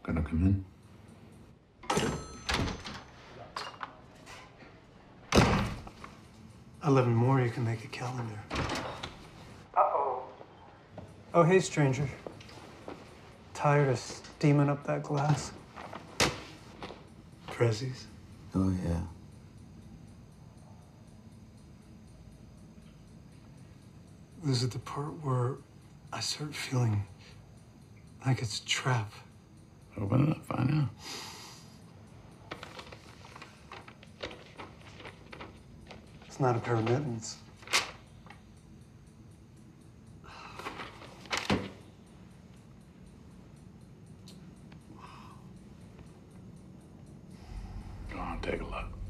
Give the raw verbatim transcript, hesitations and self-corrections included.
Gonna come in? Eleven more, you can make a calendar. Uh-oh. Oh, hey, stranger. Tired of steaming up that glass? Prezzies? Oh, yeah. This is the part where I start feeling like it's a trap. Open it up, find out. It's not a pair of mittens. Go on, take a look.